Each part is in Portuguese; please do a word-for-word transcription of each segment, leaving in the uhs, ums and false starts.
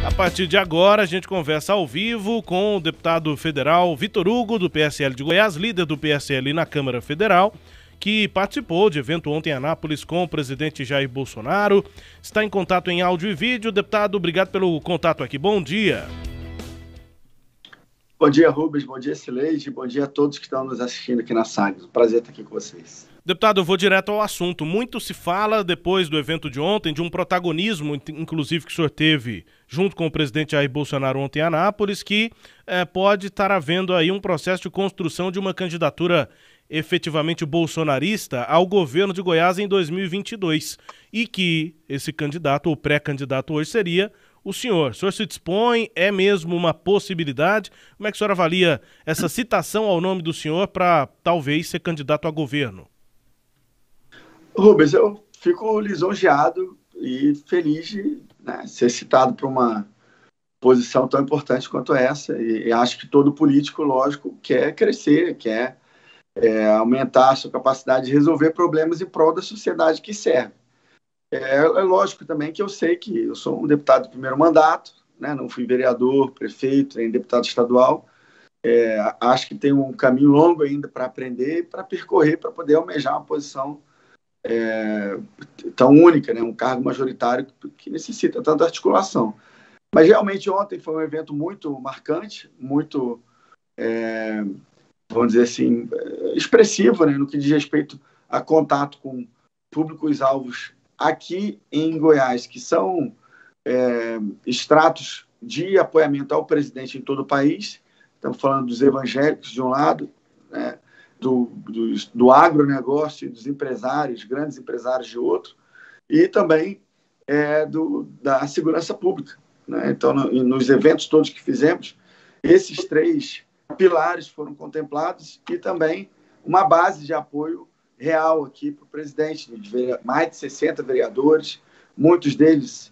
A partir de agora, a gente conversa ao vivo com o deputado federal Vitor Hugo, do P S L de Goiás, líder do P S L na Câmara Federal, que participou de evento ontem em Anápolis com o presidente Jair Bolsonaro. Está em contato em áudio e vídeo. Deputado, obrigado pelo contato aqui. Bom dia. Bom dia, Rubens. Bom dia, Sileide. Bom dia a todos que estão nos assistindo aqui na Sagres. Um prazer estar aqui com vocês. Deputado, eu vou direto ao assunto. Muito se fala, depois do evento de ontem, de um protagonismo, inclusive, que o senhor teve junto com o presidente Jair Bolsonaro ontem em Anápolis, que é, pode estar havendo aí um processo de construção de uma candidatura efetivamente bolsonarista ao governo de Goiás em dois mil e vinte e dois. E que esse candidato, ou pré-candidato hoje, seria o senhor. O senhor se dispõe? É mesmo uma possibilidade? Como é que o senhor avalia essa citação ao nome do senhor para talvez ser candidato a governo? Rubens, eu fico lisonjeado e feliz de né, ser citado para uma posição tão importante quanto essa. E, e acho que todo político, lógico, quer crescer, quer é, aumentar a sua capacidade de resolver problemas em prol da sociedade que serve. É, é lógico também que eu sei que eu sou um deputado de primeiro mandato, né, não fui vereador, prefeito, nem deputado estadual. É, acho que tem um caminho longo ainda para aprender, para percorrer, para poder almejar uma posição É, tão única, né? Um cargo majoritário que, que necessita tanta articulação. Mas realmente ontem foi um evento muito marcante, muito, é, vamos dizer assim, expressivo, né? No que diz respeito a contato com públicos-alvos aqui em Goiás, que são é, estratos de apoiamento ao presidente em todo o país. Estamos falando dos evangélicos de um lado, né? Do, do, do agronegócio e dos empresários, grandes empresários de outro, e também é, do, da segurança pública. Né? Então, no, nos eventos todos que fizemos, esses três pilares foram contemplados e também uma base de apoio real aqui para o presidente, de mais de sessenta vereadores, muitos deles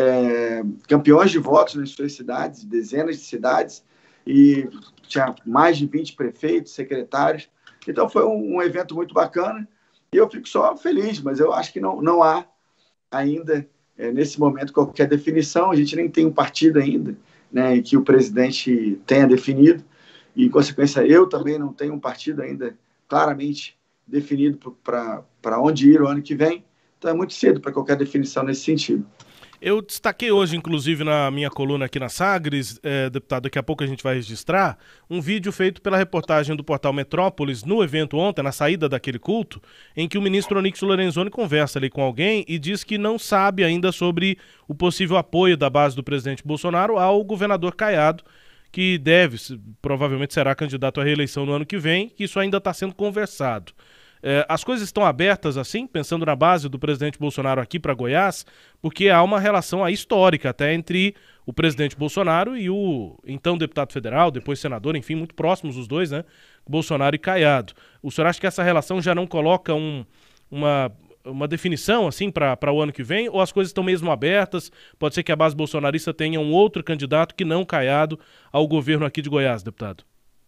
é, campeões de votos nas suas cidades, dezenas de cidades, e tinha mais de vinte prefeitos, secretários. Então foi um, um evento muito bacana e eu fico só feliz, mas eu acho que não, não há ainda, é, nesse momento, qualquer definição. A gente nem tem um partido ainda, né, que o presidente tenha definido e, em consequência, eu também não tenho um partido ainda claramente definido para onde ir o ano que vem. Então é muito cedo para qualquer definição nesse sentido. Eu destaquei hoje, inclusive, na minha coluna aqui na Sagres, é, deputado, daqui a pouco a gente vai registrar, um vídeo feito pela reportagem do portal Metrópolis no evento ontem, na saída daquele culto, em que o ministro Onyx Lorenzoni conversa ali com alguém e diz que não sabe ainda sobre o possível apoio da base do presidente Bolsonaro ao governador Caiado, que deve, provavelmente será candidato à reeleição no ano que vem, que isso ainda está sendo conversado. É, as coisas estão abertas assim, pensando na base do presidente Bolsonaro aqui para Goiás, porque há uma relação aí histórica até entre o presidente Bolsonaro e o então deputado federal, depois senador, enfim, muito próximos os dois, né? Bolsonaro e Caiado. O senhor acha que essa relação já não coloca um, uma, uma definição assim para o ano que vem, ou as coisas estão mesmo abertas? Pode ser que a base bolsonarista tenha um outro candidato que não Caiado ao governo aqui de Goiás, deputado?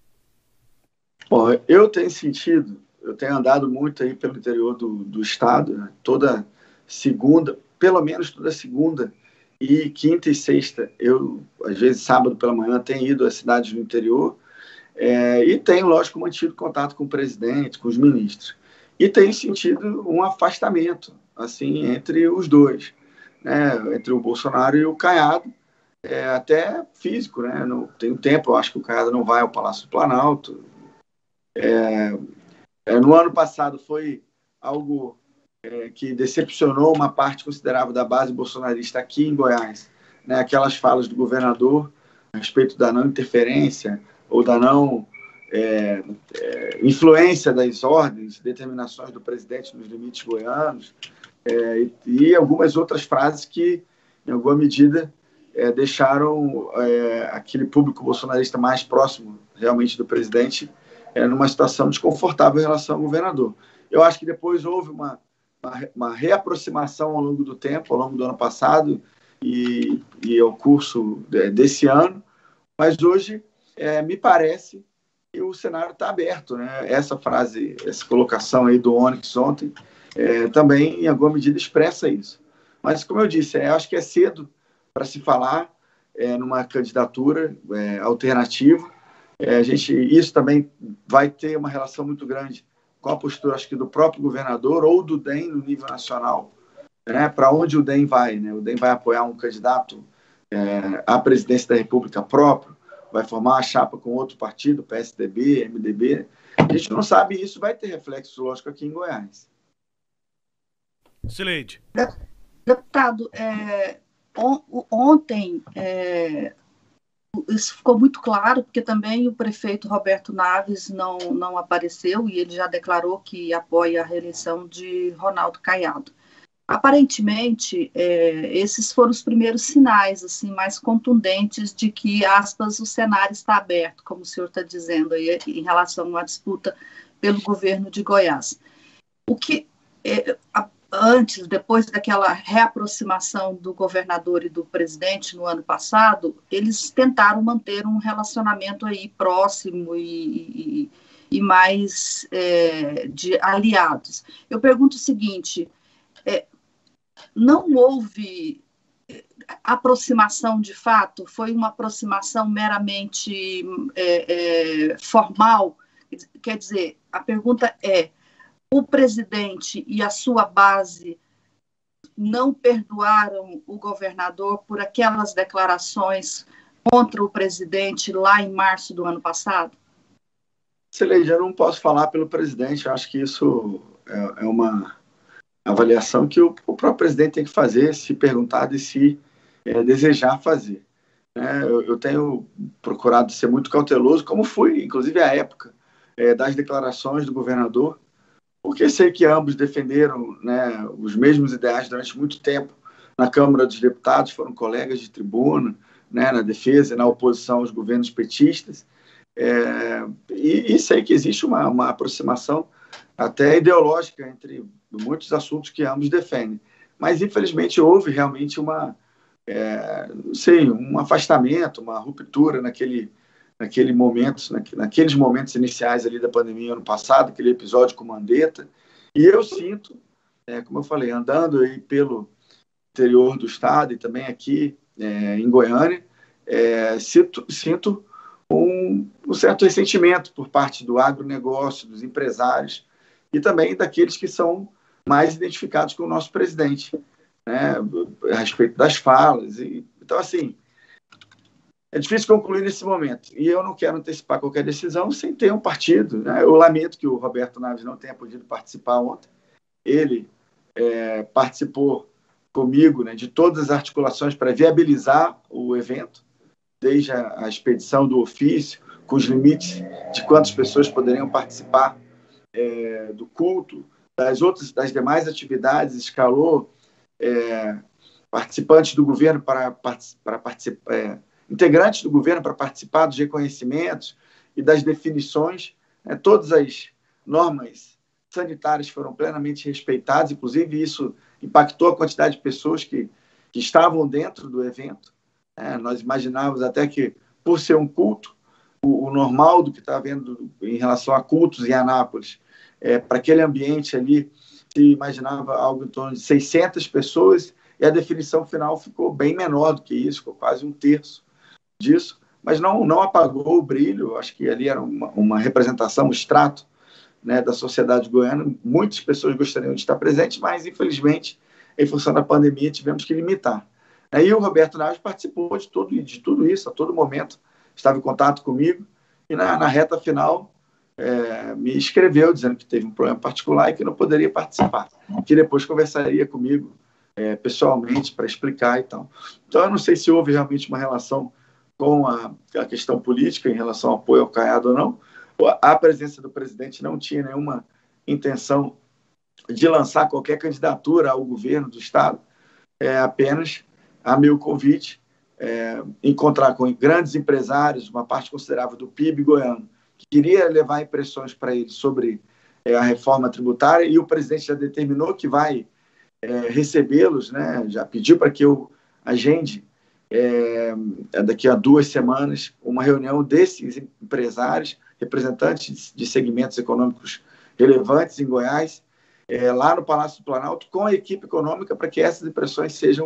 Bom, eu tenho sentido... Eu tenho andado muito aí pelo interior do, do estado, né? Toda segunda, pelo menos toda segunda e quinta e sexta, eu, às vezes sábado pela manhã, tenho ido às cidades do interior é, e tenho, lógico, mantido contato com o presidente, com os ministros. E tenho sentido um afastamento, assim, entre os dois, né? Entre o Bolsonaro e o Caiado, é, até físico, né? Não, tem um tempo, eu acho que o Caiado não vai ao Palácio do Planalto. É, No ano passado foi algo é, que decepcionou uma parte considerável da base bolsonarista aqui em Goiás, né? Aquelas falas do governador a respeito da não interferência ou da não é, é, influência das ordens, determinações do presidente nos limites goianos, é, e, e algumas outras frases que, em alguma medida, é, deixaram é, aquele público bolsonarista mais próximo realmente do presidente É, numa situação desconfortável em relação ao governador. Eu acho que depois houve uma, uma, uma reaproximação ao longo do tempo, ao longo do ano passado e, e ao curso de, desse ano, mas hoje é, me parece que o cenário está aberto, né? Essa frase, essa colocação aí do Onyx ontem, é, também, em alguma medida, expressa isso. Mas, como eu disse, é, acho que é cedo para se falar. é, numa candidatura é, alternativa. É, a gente, isso também vai ter uma relação muito grande com a postura, acho que, do próprio governador ou do D E M no nível nacional, né, para onde o D E M vai. Né? O D E M vai apoiar um candidato é, à presidência da República próprio, vai formar uma chapa com outro partido, P S D B, M D B. A gente não sabe, e isso vai ter reflexo, lógico, aqui em Goiás. Sileide. Deputado, é, on, ontem é, isso ficou muito claro, porque também o prefeito Roberto Naves não, não apareceu e ele já declarou que apoia a reeleição de Ronaldo Caiado. Aparentemente, é, esses foram os primeiros sinais assim, mais contundentes de que, aspas, o cenário está aberto, como o senhor está dizendo, aí, em relação à disputa pelo governo de Goiás. O que, é, a, antes, depois daquela reaproximação do governador e do presidente no ano passado, eles tentaram manter um relacionamento aí próximo e, e, e mais é, de aliados. Eu pergunto o seguinte... É, não houve aproximação de fato? Foi uma aproximação meramente é, é, formal? Quer dizer, a pergunta é, o presidente e a sua base não perdoaram o governador por aquelas declarações contra o presidente lá em março do ano passado? Sileide, eu não posso falar pelo presidente, eu acho que isso é, é uma avaliação que o, o próprio presidente tem que fazer, se perguntar e se é, desejar fazer. É, eu, eu tenho procurado ser muito cauteloso, como fui, inclusive, à época é, das declarações do governador, porque sei que ambos defenderam, né, os mesmos ideais durante muito tempo na Câmara dos Deputados, foram colegas de tribuna, né, na defesa e na oposição aos governos petistas, é, e, e sei que existe uma, uma aproximação até ideológica entre muitos assuntos que ambos defendem. Mas, infelizmente, houve realmente uma, é, não sei, um afastamento, uma ruptura naquele, naquele momento, naqueles momentos iniciais ali da pandemia ano passado, aquele episódio com Mandetta. E eu sinto, é, como eu falei, andando aí pelo interior do estado e também aqui é, em Goiânia, é, sinto, sinto um, um certo ressentimento por parte do agronegócio, dos empresários e também daqueles que são mais identificados com o nosso presidente, né, a respeito das falas. E, então, assim, é difícil concluir nesse momento. E eu não quero antecipar qualquer decisão sem ter um partido. Né? Eu lamento que o Roberto Naves não tenha podido participar ontem. Ele é, participou comigo, né, de todas as articulações para viabilizar o evento, desde a, a expedição do ofício, com os limites de quantas pessoas poderiam participar é, do culto, das outras, das demais atividades, escalou é, participantes do governo para, para participar, é, integrantes do governo para participar dos reconhecimentos e das definições. Né, todas as normas sanitárias foram plenamente respeitadas, inclusive isso impactou a quantidade de pessoas que, que estavam dentro do evento. É, nós imaginávamos até que, por ser um culto, o, o normal do que está havendo em relação a cultos em Anápolis, é, para aquele ambiente ali, se imaginava algo em torno de seiscentas pessoas, e a definição final ficou bem menor do que isso, ficou quase um terço disso, mas não, não apagou o brilho. Acho que ali era uma, uma representação, um extrato, né, da sociedade goiana. Muitas pessoas gostariam de estar presentes, mas, infelizmente, em função da pandemia, tivemos que limitar. Aí o Roberto Naves participou de tudo, de tudo isso, a todo momento, estava em contato comigo, e na, na reta final é, me escreveu dizendo que teve um problema particular e que não poderia participar, que depois conversaria comigo é, pessoalmente para explicar e tal. Então, eu não sei se houve realmente uma relação com a, a questão política em relação ao apoio ao Caiado ou não. A presença do presidente não tinha nenhuma intenção de lançar qualquer candidatura ao governo do Estado, é, apenas a meu convite, é, encontrar com grandes empresários, uma parte considerável do P I B goiano, que queria levar impressões para ele sobre é, a reforma tributária, e o presidente já determinou que vai é, recebê-los, né, já pediu para que eu agende é, daqui a duas semanas uma reunião desses empresários, representantes de segmentos econômicos relevantes em Goiás, é, lá no Palácio do Planalto, com a equipe econômica, para que essas impressões sejam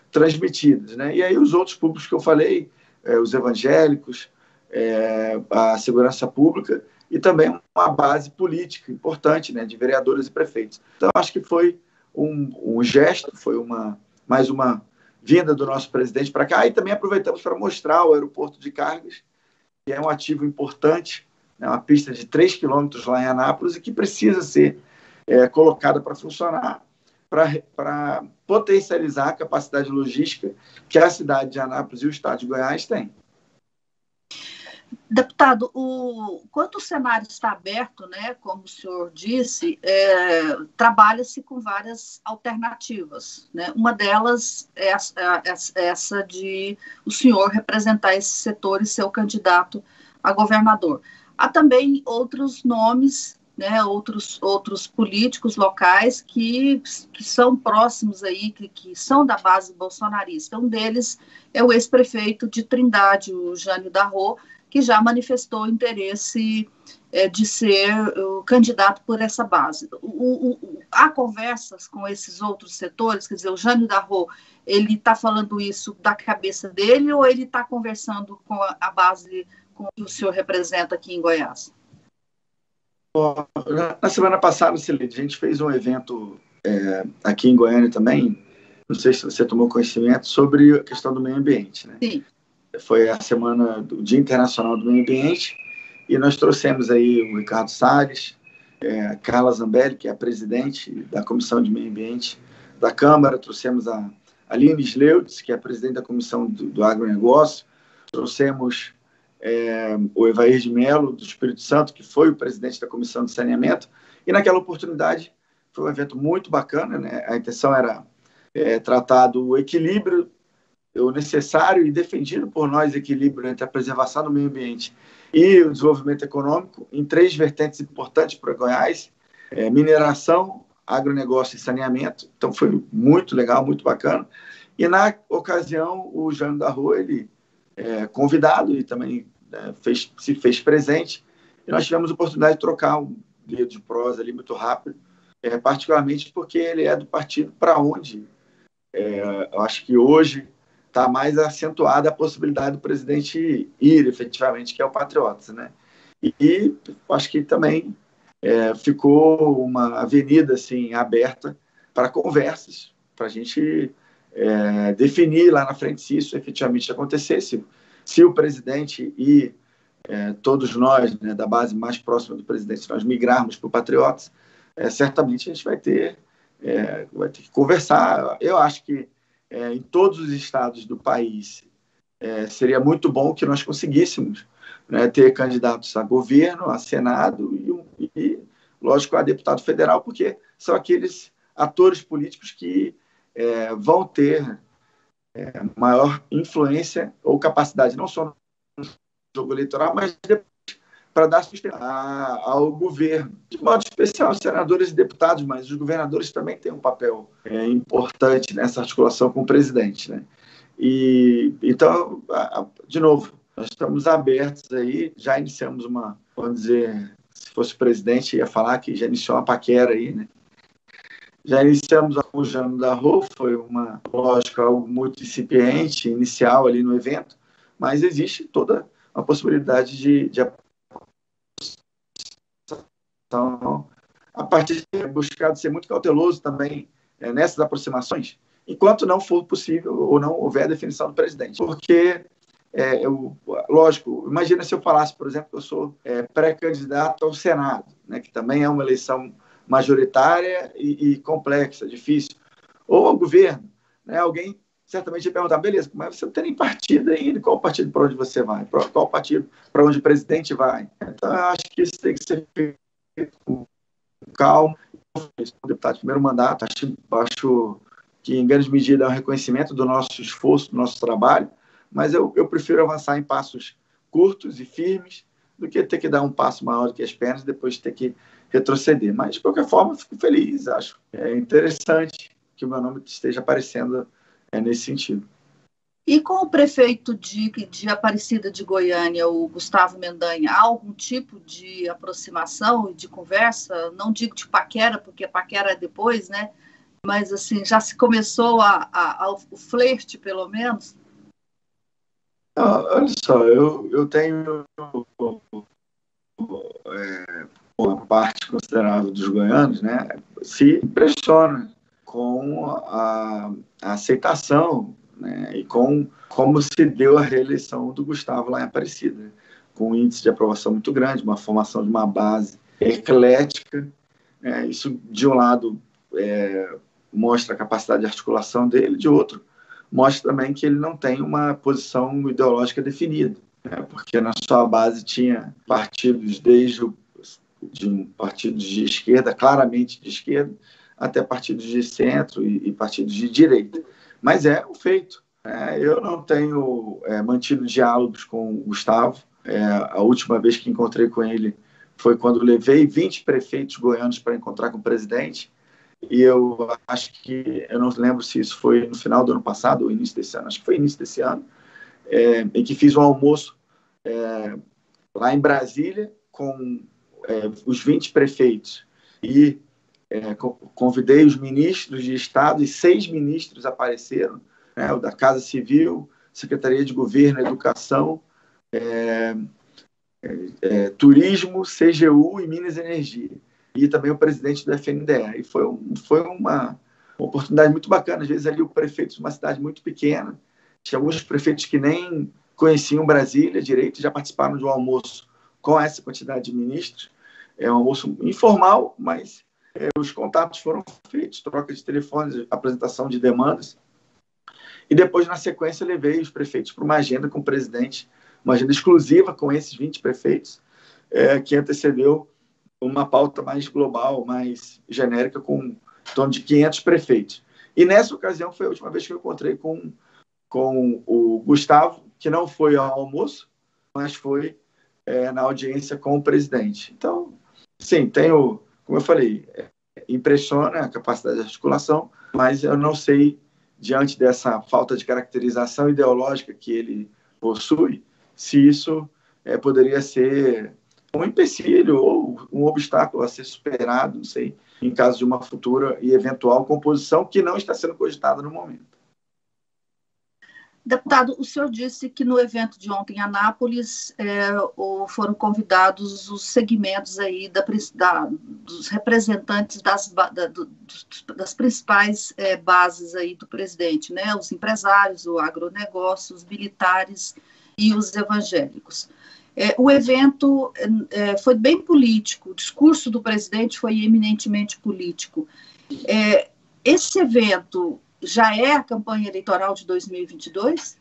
transmitidas, né? E aí os outros públicos que eu falei, é, os evangélicos, é, a segurança pública e também uma base política importante, né, de vereadores e prefeitos. Então, acho que foi um, um gesto, foi uma, mais uma vinda do nosso presidente para cá, e também aproveitamos para mostrar o aeroporto de cargas, que é um ativo importante, né, uma pista de três quilômetros lá em Anápolis e que precisa ser é, colocada para funcionar, para potencializar a capacidade logística que a cidade de Anápolis e o estado de Goiás têm. Deputado, o, quando o cenário está aberto, né, como o senhor disse, é, trabalha-se com várias alternativas, né? Uma delas é essa de o senhor representar esse setor e ser o candidato a governador. Há também outros nomes, né, outros, outros políticos locais que, que são próximos aí, que, que são da base bolsonarista. Um deles é o ex-prefeito de Trindade, o Jânio Darro, que já manifestou interesse é, de ser o candidato por essa base. O, o, há conversas com esses outros setores, quer dizer, o Jânio Darro, ele está falando isso da cabeça dele ou ele está conversando com a, a base com que o senhor representa aqui em Goiás? Na semana passada, Celide, a gente fez um evento é, aqui em Goiânia também, não sei se você tomou conhecimento, sobre a questão do meio ambiente, né? Sim. Foi a semana do Dia Internacional do Meio Ambiente e nós trouxemos aí o Ricardo Salles, é, a Carla Zambelli, que é a presidente da Comissão de Meio Ambiente da Câmara, trouxemos a Aline Sleutz, que é a presidente da Comissão do, do Agronegócio, trouxemos é, o Evair de Mello, do Espírito Santo, que foi o presidente da Comissão de Saneamento, e naquela oportunidade foi um evento muito bacana, né? A intenção era é, tratar do equilíbrio o necessário e defendido por nós equilíbrio entre a preservação do meio ambiente e o desenvolvimento econômico em três vertentes importantes para Goiás, é, mineração, agronegócio e saneamento. Então foi muito legal, muito bacana. E na ocasião o Jânio Darro, ele é convidado e também é, fez, se fez presente e nós tivemos a oportunidade de trocar um livro de prosa ali muito rápido, é, particularmente porque ele é do partido para onde é, eu acho que hoje está mais acentuada a possibilidade do presidente ir, efetivamente, que é o Patriotas, né? E, e acho que também é, ficou uma avenida assim, aberta para conversas, para a gente é, definir lá na frente se isso efetivamente acontecesse. Se o presidente e é, todos nós, né, da base mais próxima do presidente, se nós migrarmos para o Patriotas, é, certamente a gente vai ter, é, vai ter que conversar. Eu acho que É, em todos os estados do país, é, seria muito bom que nós conseguíssemos, né, ter candidatos a governo, a Senado e, e, lógico, a deputado federal, porque são aqueles atores políticos que é, vão ter é, maior influência ou capacidade, não só no jogo eleitoral, mas depois para dar sustentação ao governo. De modo especial, os senadores e deputados, mas os governadores também têm um papel é, importante nessa articulação com o presidente, né? E, então, de novo, nós estamos abertos aí, já iniciamos uma, vamos dizer, se fosse o presidente, ia falar que já iniciou uma paquera aí, né? Já iniciamos com o Jânio Darro, foi uma, lógico, algo muito incipiente, inicial ali no evento, mas existe toda a possibilidade de, de Então, a partir de buscado ser muito cauteloso também é, nessas aproximações, enquanto não for possível ou não houver a definição do presidente. Porque, é, eu, lógico, imagina se eu falasse, por exemplo, que eu sou é, pré-candidato ao Senado, né, que também é uma eleição majoritária e, e complexa, difícil, ou ao governo, né, alguém certamente ia perguntar, beleza, mas você não tem nem partido ainda, qual partido para onde você vai? Qual partido para onde o presidente vai? Então, eu acho que isso tem que ser feito com calma. O deputado de primeiro mandato, acho, acho que em grande medida é um reconhecimento do nosso esforço, do nosso trabalho, mas eu, eu prefiro avançar em passos curtos e firmes do que ter que dar um passo maior do que as pernas e depois ter que retroceder. Mas, de qualquer forma, fico feliz, acho. É interessante que o meu nome esteja aparecendo é, nesse sentido. E com o prefeito de, de Aparecida de Goiânia, o Gustavo Mendanha, há algum tipo de aproximação e de conversa? Não digo de paquera, porque paquera é depois, né? mas assim, já se começou a, a, a, o flerte, pelo menos? Não, olha só, eu, eu tenho é, uma parte considerável dos goianos, né, se impressiona com a, a aceitação, né, e com como se deu a reeleição do Gustavo lá em Aparecida, né, com um índice de aprovação muito grande, uma formação de uma base eclética, né, isso de um lado é, mostra a capacidade de articulação dele, de outro mostra também que ele não tem uma posição ideológica definida, né, porque na sua base tinha partidos desde o, de partidos de esquerda, claramente de esquerda, até partidos de centro e, e partidos de direita. Mas é um feito. É, eu não tenho é, mantido diálogos com o Gustavo. É, a última vez que encontrei com ele foi quando levei vinte prefeitos goianos para encontrar com o presidente. E eu acho que, eu não lembro se isso foi no final do ano passado ou início desse ano, acho que foi início desse ano, é, em que fiz um almoço é, lá em Brasília com é, os vinte prefeitos. E É, convidei os ministros de Estado e seis ministros apareceram, né, o da Casa Civil, Secretaria de Governo, Educação, é, é, Turismo, C G U e Minas e Energia. E também o presidente do F N D E. E foi, um, foi uma, uma oportunidade muito bacana. Às vezes ali o prefeito de uma cidade muito pequena, tinha alguns prefeitos que nem conheciam Brasília direito, já participaram de um almoço com essa quantidade de ministros. É um almoço informal, mas É, os contatos foram feitos, troca de telefones, apresentação de demandas. E depois, na sequência, levei os prefeitos para uma agenda com o presidente, uma agenda exclusiva com esses vinte prefeitos, é, que antecedeu uma pauta mais global, mais genérica, com em torno de quinhentos prefeitos. E nessa ocasião foi a última vez que eu encontrei com, com o Gustavo, que não foi ao almoço, mas foi é, na audiência com o presidente. Então, sim, tenho... Como eu falei, impressiona a capacidade de articulação, mas eu não sei, diante dessa falta de caracterização ideológica que ele possui, se isso é, poderia ser um empecilho ou um obstáculo a ser superado, não sei, em caso de uma futura e eventual composição que não está sendo cogitada no momento. Deputado, o senhor disse que no evento de ontem em Anápolis é, foram convidados os segmentos aí da, da, dos representantes das, da, do, das principais é, bases aí do presidente, né? Os empresários, o agronegócio, os militares e os evangélicos. É, o evento é, foi bem político, o discurso do presidente foi eminentemente político. É, esse evento já é a campanha eleitoral de dois mil e vinte e dois?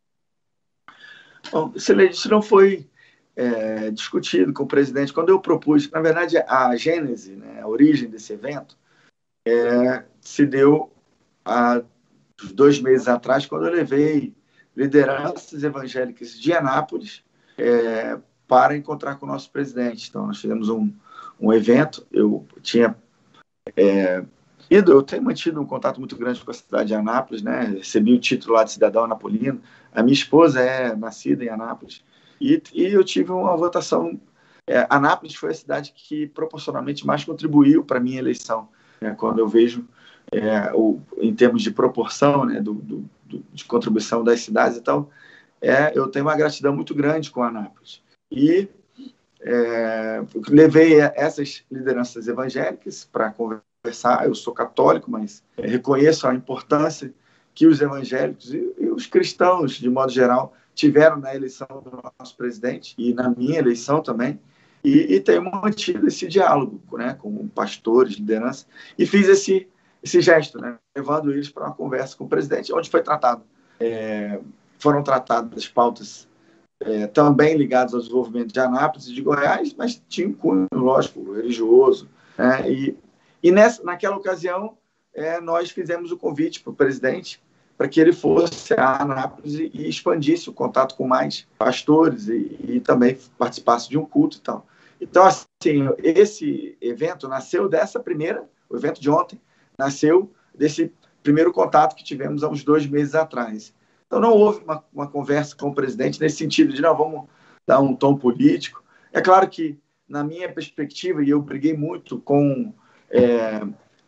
Bom, isso não foi é, discutido com o presidente. Quando eu propus, na verdade, a gênese, né, a origem desse evento, é, se deu há dois meses atrás, quando eu levei lideranças evangélicas de Anápolis é, para encontrar com o nosso presidente. Então, nós fizemos um, um evento, eu tinha... É, Eu tenho mantido um contato muito grande com a cidade de Anápolis, né? Recebi o título lá de cidadão anapolino. A minha esposa é nascida em Anápolis. E, e eu tive uma votação. É, Anápolis foi a cidade que proporcionalmente mais contribuiu para a minha eleição. Né? Quando eu vejo, é, o, em termos de proporção, né? do, do, do, de contribuição das cidades e tal, é, eu tenho uma gratidão muito grande com Anápolis. E é, levei essas lideranças evangélicas para conversar. Conversar. Eu sou católico, mas reconheço a importância que os evangélicos e, e os cristãos, de modo geral, tiveram na eleição do nosso presidente e na minha eleição também, e, e tenho mantido esse diálogo, né, com pastores, liderança, e fiz esse, esse gesto, né, levando eles para uma conversa com o presidente, onde foi tratado, é, foram tratadas pautas é, também ligadas ao desenvolvimento de Anápolis e de Goiás, mas tinha um cunho, lógico, religioso, né, e E nessa, naquela ocasião, é, nós fizemos o convite para o presidente para que ele fosse a Anápolis e, e expandisse o contato com mais pastores e, e também participasse de um culto e tal. Então, assim, esse evento nasceu dessa primeira, o evento de ontem, nasceu desse primeiro contato que tivemos há uns dois meses atrás. Então, não houve uma, uma conversa com o presidente nesse sentido de, não, vamos dar um tom político. É claro que, na minha perspectiva, e eu briguei muito com... É,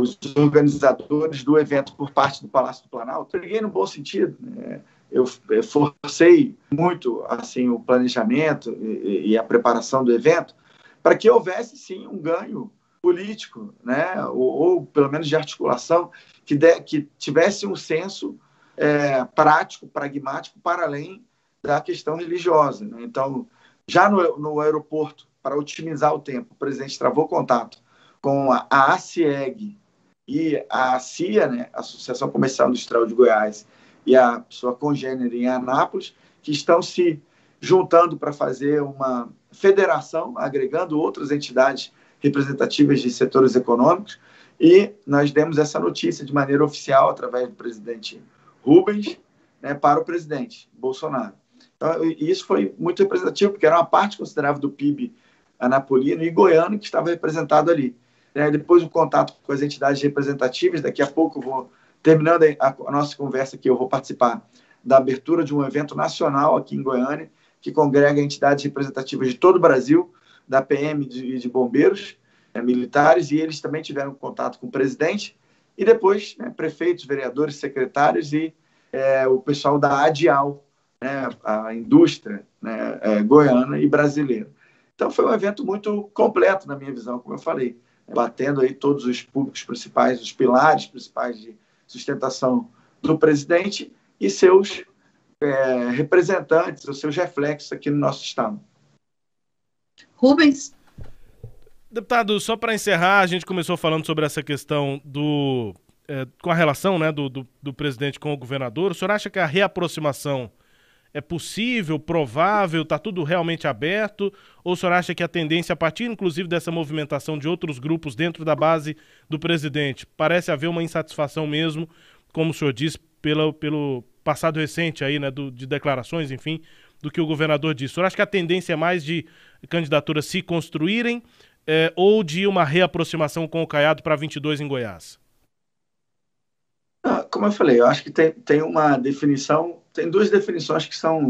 os organizadores do evento por parte do Palácio do Planalto. Peguei no bom sentido, né? Eu forcei muito assim o planejamento e, e a preparação do evento para que houvesse sim um ganho político, né? ou, ou pelo menos de articulação, que, de, que tivesse um senso é, prático, pragmático, para além da questão religiosa, né? Então, já no, no aeroporto, para otimizar o tempo, o presidente travou contato com a, a ACIEG e a CIA, né? Associação Comercial Industrial de Goiás, e a sua congênere em Anápolis, que estão se juntando para fazer uma federação, agregando outras entidades representativas de setores econômicos, e nós demos essa notícia de maneira oficial, através do presidente Rubens, né, para o presidente Bolsonaro. Então, isso foi muito representativo, porque era uma parte considerável do P I B anapolino e goiano que estava representado ali. É, depois o contato com as entidades representativas, daqui a pouco eu vou, terminando a, a nossa conversa aqui, eu vou participar da abertura de um evento nacional aqui em Goiânia, que congrega entidades representativas de todo o Brasil, da P M e de, de bombeiros, é, militares, e eles também tiveram contato com o presidente, e depois né, prefeitos, vereadores, secretários e é, o pessoal da ADIAL, né, a indústria né, é, goiana e brasileira. Então foi um evento muito completo, na minha visão, como eu falei, batendo aí todos os públicos principais, os pilares principais de sustentação do presidente e seus é, representantes, os seus reflexos aqui no nosso estado. Rubens? Deputado, só para encerrar, a gente começou falando sobre essa questão do, é, com a relação né, do, do, do presidente com o governador. O senhor acha que a reaproximação é possível, provável, está tudo realmente aberto? Ou o senhor acha que a tendência, a partir inclusive dessa movimentação de outros grupos dentro da base do presidente, parece haver uma insatisfação mesmo, como o senhor disse, pelo, pelo passado recente aí, né, do, de declarações, enfim, do que o governador disse? O senhor acha que a tendência é mais de candidaturas se construírem é, ou de uma reaproximação com o Caiado para vinte e dois em Goiás? Como eu falei, eu acho que tem, tem uma definição, tem duas definições que são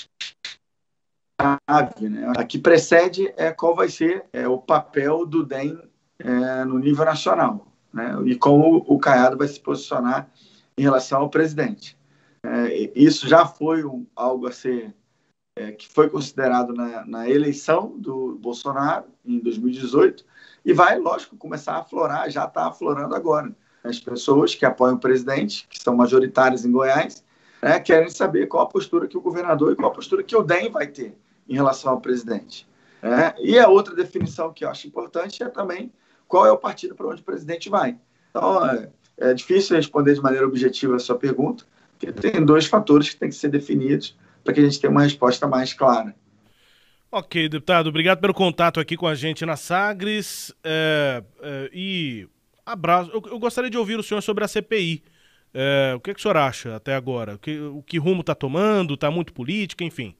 chave, né? A que precede é qual vai ser é, o papel do D E M é, no nível nacional, né? E como o Caiado vai se posicionar em relação ao presidente. É, isso já foi um, algo a ser, é, que foi considerado na, na eleição do Bolsonaro em dois mil e dezoito e vai, lógico, começar a aflorar, já está aflorando agora. As pessoas que apoiam o presidente, que são majoritárias em Goiás, né, querem saber qual a postura que o governador e qual a postura que o D E M vai ter em relação ao presidente. Né? E a outra definição que eu acho importante é também qual é o partido para onde o presidente vai. Então, é, é difícil responder de maneira objetiva a sua pergunta, porque tem dois fatores que têm que ser definidos para que a gente tenha uma resposta mais clara. Ok, deputado, obrigado pelo contato aqui com a gente na Sagres. É, é, e abraço. Eu, eu gostaria de ouvir o senhor sobre a C P I. É, o que, é que o senhor acha até agora? O que, o que rumo está tomando? Está muito política, enfim?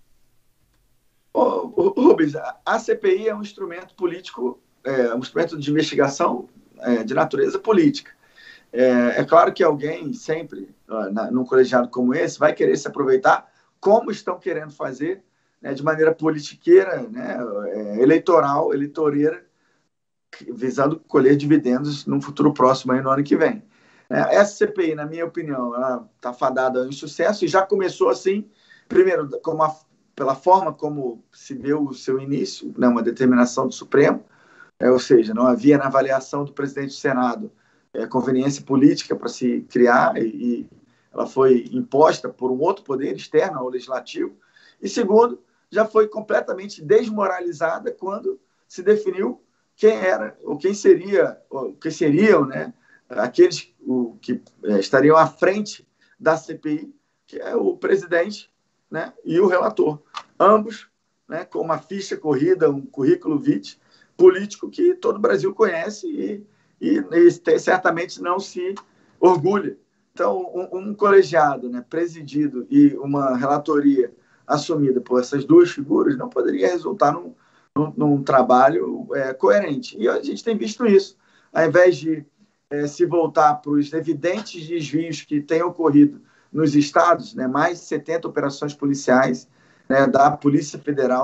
Ô, ô, Rubens, a C P I é um instrumento político, é um instrumento de investigação é, de natureza política. É, é claro que alguém sempre, na, num colegiado como esse, vai querer se aproveitar, como estão querendo fazer, né, de maneira politiqueira, né, é, eleitoral, eleitoreira, visando colher dividendos num futuro próximo, aí, no ano que vem. É, essa C P I, na minha opinião, ela está fadada ao insucesso e já começou assim, primeiro, como a, pela forma como se deu o seu início, né, uma determinação do Supremo, é, ou seja, não havia na avaliação do presidente do Senado é, conveniência política para se criar e, e ela foi imposta por um outro poder externo ao legislativo. E segundo, já foi completamente desmoralizada quando se definiu quem era ou quem seria, ou quem seriam, né, aqueles o, que é, estariam à frente da C P I, que é o presidente, né, e o relator. Ambos, né, com uma ficha corrida, um currículo vitae político que todo o Brasil conhece e, e, e certamente não se orgulha. Então, um, um colegiado, né, presidido e uma relatoria assumida por essas duas figuras não poderia resultar num, num, num trabalho é, coerente. E a gente tem visto isso. Ao invés de é, se voltar para os evidentes desvios que têm ocorrido nos estados, né, mais de setenta operações policiais, né, da Polícia Federal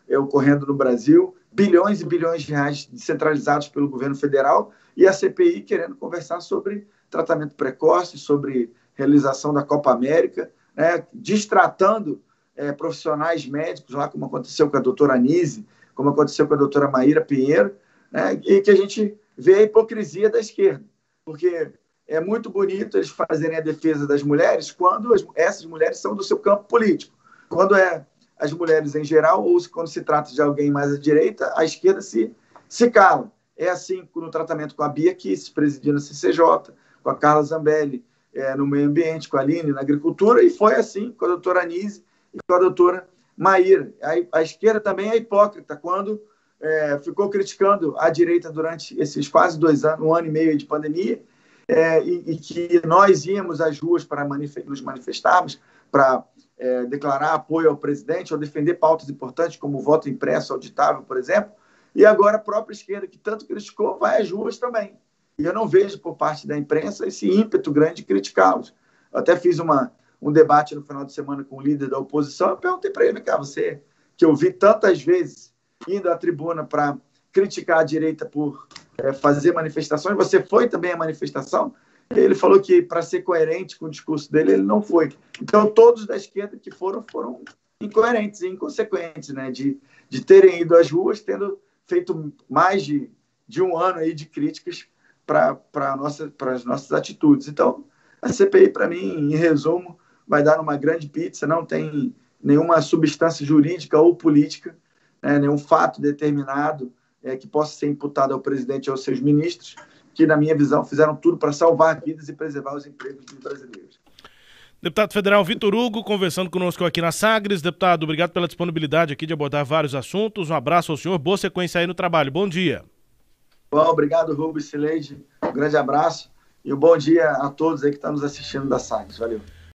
é, ocorrendo no Brasil, bilhões e bilhões de reais descentralizados pelo governo federal, e a C P I querendo conversar sobre tratamento precoce, sobre realização da Copa América, né, destratando é, profissionais médicos, lá como aconteceu com a doutora Anise, como aconteceu com a doutora Maíra Pinheiro, né, e que a gente vê a hipocrisia da esquerda, porque é muito bonito eles fazerem a defesa das mulheres quando as, essas mulheres são do seu campo político. Quando é as mulheres em geral, ou quando se trata de alguém mais à direita, a esquerda se, se cala. É assim no tratamento com a Bia Kicis, presidindo a C C J, com a Carla Zambelli é, no meio ambiente, com a Aline na agricultura, e foi assim com a doutora Anise e com a doutora Maíra. A, a esquerda também é hipócrita quando é, ficou criticando a direita durante esses quase dois anos, um ano e meio de pandemia, é, e, e que nós íamos às ruas para manif- nos manifestarmos, para é, declarar apoio ao presidente ou defender pautas importantes como o voto impresso auditável, por exemplo, e agora a própria esquerda, que tanto criticou, vai às ruas também. E eu não vejo por parte da imprensa esse ímpeto grande de criticá-los. Eu até fiz uma, um debate no final de semana com o líder da oposição, eu perguntei para ele, cara, você que eu vi tantas vezes indo à tribuna para criticar a direita por é, fazer manifestações, você foi também à manifestação? Ele falou que, para ser coerente com o discurso dele, ele não foi. Então, todos da esquerda que foram, foram incoerentes e inconsequentes, né? de, de terem ido às ruas, tendo feito mais de, de um ano aí de críticas para nossa, as nossas atitudes. Então, a C P I, para mim, em resumo, vai dar uma grande pizza, não tem nenhuma substância jurídica ou política, né? Nenhum fato determinado é, que possa ser imputado ao presidente e aos seus ministros, que, na minha visão, fizeram tudo para salvar vidas e preservar os empregos dos brasileiros. Deputado Federal Vitor Hugo, conversando conosco aqui na Sagres. Deputado, obrigado pela disponibilidade aqui de abordar vários assuntos. Um abraço ao senhor, boa sequência aí no trabalho. Bom dia. Bom, obrigado, Rubens Sileide. Um grande abraço e um bom dia a todos aí que estão nos assistindo da Sagres. Valeu.